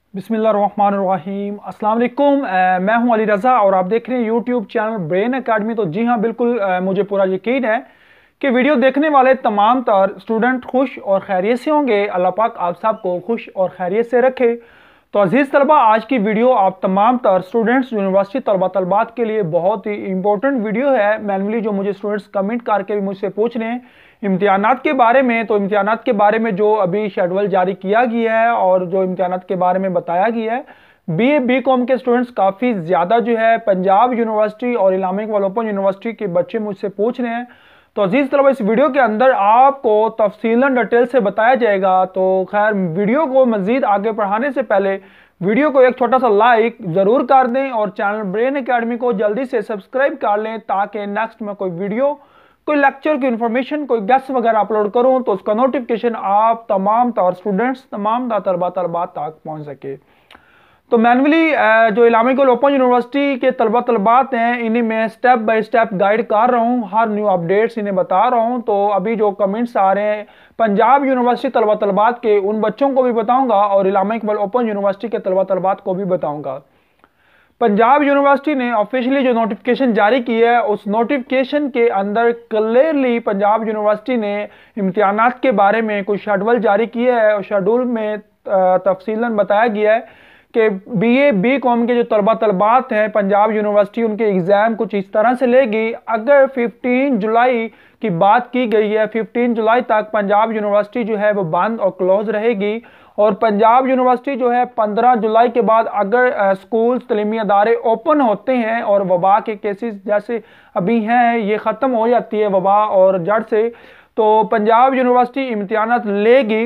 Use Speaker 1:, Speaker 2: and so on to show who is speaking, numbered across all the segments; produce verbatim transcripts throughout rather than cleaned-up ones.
Speaker 1: बिस्मिल्लाहिर्रहमानिर्रहीम अस्सलाम वालेकुम। अ, मैं हूं अली रज़ा और आप देख रहे हैं यूट्यूब चैनल ब्रेन एकेडमी। तो जी हाँ, बिल्कुल अ, मुझे पूरा यकीन है कि वीडियो देखने वाले तमाम तर स्टूडेंट खुश और खैरियत से होंगे। अल्लाह पाक आप सबको खुश और खैरियत से रखे। तो अजीज़ तलबा, आज की वीडियो आप तमाम तर स्टूडेंट्स यूनिवर्सिटी तलबा तलबात के लिए बहुत ही इंपॉर्टेंट वीडियो है। मैनुअली जो मुझे स्टूडेंट्स कमेंट करके भी मुझसे पूछ रहे हैं इम्तिहानात के बारे में, तो इम्तिहानात के बारे में जो अभी शेड्यूल जारी किया गया है और जो इम्तिहानात के बारे में बताया गया है, बी ए बी कॉम के स्टूडेंट्स काफ़ी ज़्यादा जो है पंजाब यूनिवर्सिटी और इस्लामिक वाल ओपन यूनिवर्सिटी के बच्चे मुझसे पूछ रहे हैं। तो अजीज़ तलबा, इस वीडियो के अंदर आपको तफसीलन डिटेल से बताया जाएगा। तो खैर, वीडियो को मज़ीद आगे बढ़ाने से पहले वीडियो को एक छोटा सा लाइक ज़रूर कर दें और चैनल ब्रेन एकेडमी को जल्दी से सब्सक्राइब कर लें, ताकि नेक्स्ट में कोई वीडियो, कोई लेक्चर की इन्फॉर्मेशन, कोई गेस्ट वगैरह अपलोड करूं तो उसका नोटिफिकेशन आप तमाम तर स्टूडेंट्स, तमाम तलबा तलबा तक पहुंच सके। तो मैनुअली जो इस्लामिक ओपन यूनिवर्सिटी के तलबा तलबात हैं, इन्हें मैं स्टेप बाय स्टेप गाइड कर रहा हूं, हर न्यू अपडेट्स इन्हें बता रहा हूं। तो अभी जो कमेंट्स आ रहे हैं पंजाब यूनिवर्सिटी तलबा तलबात के, उन बच्चों को भी बताऊंगा और इस्लामिक ओपन यूनिवर्सिटी के तलबा तलबात को भी बताऊंगा। पंजाब यूनिवर्सिटी ने ऑफिशियली जो नोटिफिकेशन जारी की है, उस नोटिफिकेशन के अंदर क्लियरली पंजाब यूनिवर्सिटी ने इम्तिहानात के बारे में कुछ शेड्यूल जारी किया है और शेड्यूल में तफसीलन बताया गया है कि बी ए बी कॉम के जो तलबा तलबात हैं, पंजाब यूनिवर्सिटी उनके एग्ज़ाम कुछ इस तरह से लेगी। अगर पंद्रह जुलाई की बात की गई है, पंद्रह जुलाई तक पंजाब यूनिवर्सिटी जो है वो बंद और क्लोज रहेगी। और पंजाब यूनिवर्सिटी जो है पंद्रह जुलाई के बाद अगर स्कूल तलीमी अदारे ओपन होते हैं और वबा के केसेस जैसे अभी हैं ये ख़त्म हो जाती है वबा और जड़ से, तो पंजाब यूनिवर्सिटी इम्तिहानात लेगी।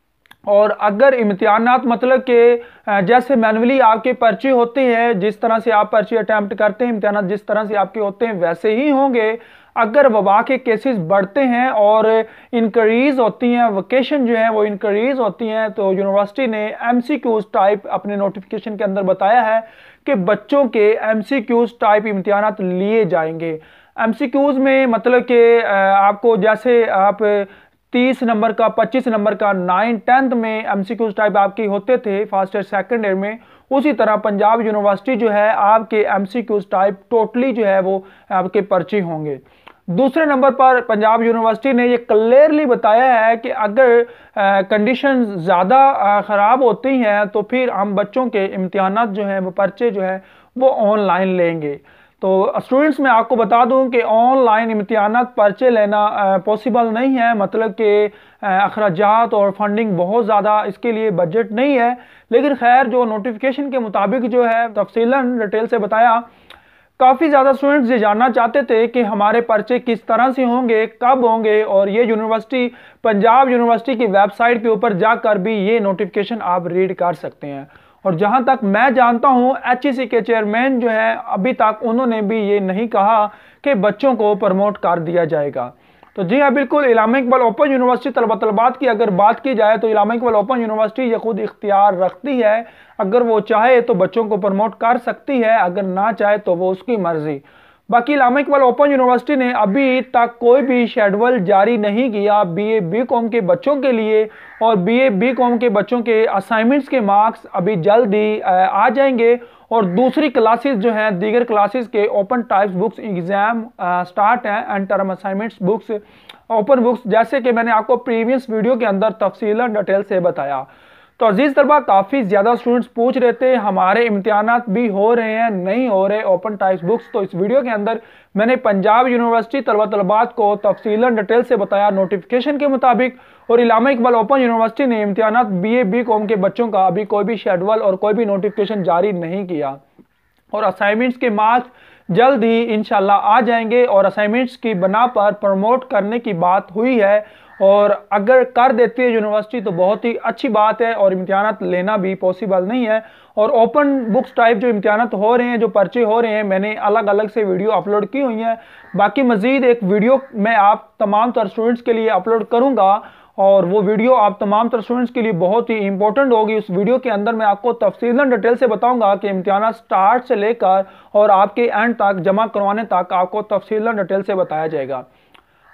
Speaker 1: और अगर इम्तिहानात मतलब कि जैसे मैनुअली आपके पर्चे होते हैं, जिस तरह से आप पर्चे अटैम्प्ट करते हैं, इम्तिहानात जिस तरह से आपके होते हैं वैसे ही होंगे। अगर वबा के केसेस बढ़ते हैं और इंक्रीज होती हैं, वोकेशन जो है वो इंक्रीज होती हैं, तो यूनिवर्सिटी ने एमसीक्यूज टाइप अपने नोटिफिकेशन के अंदर बताया है कि बच्चों के एमसीक्यूज टाइप इम्तिहानात लिए जाएंगे। एमसीक्यूज में मतलब कि आपको जैसे आप तीस नंबर का, पच्चीस नंबर का नाइन टेंथ में एमसीक्यूज टाइप आपके होते थे फर्स्ट ईयर सेकंड ईयर में, उसी तरह पंजाब यूनिवर्सिटी जो है आपके एमसीक्यूज टाइप टोटली जो है वो आपके पर्चे होंगे। दूसरे नंबर पर पंजाब यूनिवर्सिटी ने ये क्लियरली बताया है कि अगर कंडीशन ज़्यादा ख़राब होती हैं तो फिर हम बच्चों के इम्तिहानात जो हैं वो पर्चे जो है वो ऑनलाइन लेंगे। तो स्टूडेंट्स, मैं आपको बता दूं कि ऑनलाइन इम्तिहानात पर्चे लेना पॉसिबल नहीं है, मतलब कि अखराजात और फंडिंग बहुत ज़्यादा इसके लिए बजट नहीं है। लेकिन खैर, जो नोटिफिकेशन के मुताबिक जो है तफसीलन डिटेल से बताया, काफ़ी ज़्यादा स्टूडेंट्स ये जानना चाहते थे कि हमारे पर्चे किस तरह से होंगे, कब होंगे, और ये यूनिवर्सिटी पंजाब यूनिवर्सिटी की वेबसाइट के ऊपर जाकर भी ये नोटिफिकेशन आप रीड कर सकते हैं। और जहां तक मैं जानता हूं, एच ई सी के चेयरमैन जो है अभी तक उन्होंने भी ये नहीं कहा कि बच्चों को प्रमोट कर दिया जाएगा। तो जी हाँ, बिल्कुल इस्लामिक वाल ओपन यूनिवर्सिटी तलबा तलबात की अगर बात की जाए तो इस्लामिक वाल ओपन यूनिवर्सिटी ये खुद इख्तियार रखती है, अगर वो चाहे तो बच्चों को प्रमोट कर सकती है, अगर ना चाहे तो वो उसकी मर्जी। बाकी इस्लामिक वाल ओपन यूनिवर्सिटी ने अभी तक कोई भी शेड्यूल जारी नहीं किया बी ए बी कॉम के बच्चों के लिए, और बी ए बी कॉम के बच्चों के असाइनमेंट्स के मार्क्स अभी जल्द ही आ जाएंगे। और दूसरी क्लासेस जो हैं, दीगर क्लासेस के open types books exam start हैं end term assignments books, open books, जैसे कि मैंने आपको प्रीवियस वीडियो के अंदर तफसीलन डिटेल से बताया। तो अजीज तलबा, काफ़ी ज़्यादा स्टूडेंट्स पूछ रहे थे हमारे इम्तिहानात भी हो रहे हैं, नहीं हो रहे ओपन टाइप्स बुक्स। तो इस वीडियो के अंदर मैंने पंजाब यूनिवर्सिटी तलबा तलबात को तफसीलन डिटेल से बताया नोटिफिकेशन के मुताबिक। और इस्लामिक वाल ओपन यूनिवर्सिटी ने इम्तिहानात बी ए बी कॉम के बच्चों का अभी कोई भी शेड्यूल और कोई भी नोटिफिकेशन जारी नहीं किया। और असाइनमेंट्स के मार्क्स जल्द ही इंशाल्लाह आ जाएंगे और असाइनमेंट्स की बना पर प्रमोट करने की बात हुई है, और अगर कर देती है यूनिवर्सिटी तो बहुत ही अच्छी बात है, और इम्तिहानात लेना भी पॉसिबल नहीं है। और ओपन बुक्स टाइप जो इम्तिहानात हो रहे हैं, जो पर्चे हो रहे हैं, मैंने अलग अलग से वीडियो अपलोड की हुई हैं। बाकी मज़ीद एक वीडियो मैं आप तमाम तर स्टूडेंट्स के लिए अपलोड करूँगा, और वो वीडियो आप तमाम तर स्टूडेंट्स के लिए बहुत ही इंपॉर्टेंट होगी। उस वीडियो के अंदर मैं आपको तफसीलन डिटेल से बताऊंगा कि इम्तिहानात स्टार्ट से लेकर और आपके एंड तक जमा करवाने तक आपको तफसीलन डिटेल से बताया जाएगा।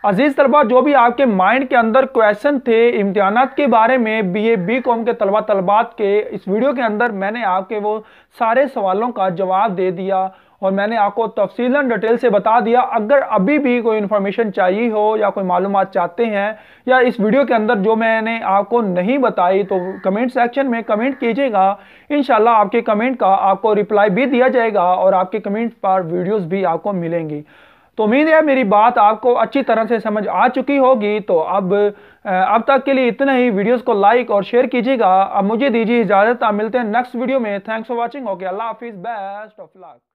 Speaker 1: अजीज तलबा, जो भी आपके माइंड के अंदर क्वेश्चन थे इम्तिहानात के बारे में बीए बी कॉम के तलबा तलबात के, इस वीडियो के अंदर मैंने आपके वो सारे सवालों का जवाब दे दिया और मैंने आपको तफसीलन डिटेल से बता दिया। अगर अभी भी कोई इन्फॉर्मेशन चाहिए हो या कोई मालूमात चाहते हैं या इस वीडियो के अंदर जो मैंने आपको नहीं बताई तो कमेंट सेक्शन में कमेंट कीजिएगा। इंशाल्लाह आपके कमेंट का आपको रिप्लाई भी दिया जाएगा और आपके कमेंट पर वीडियोस भी आपको मिलेंगी। तो उम्मीद है मेरी बात आपको अच्छी तरह से समझ आ चुकी होगी। तो अब अब तक के लिए इतना ही। वीडियोस को लाइक और शेयर कीजिएगा। अब मुझे दीजिए इजाजत, आप मिलते हैं नेक्स्ट वीडियो में। Thanks for watching. ओके, अल्लाह हाफिज, बेस्ट ऑफ लक।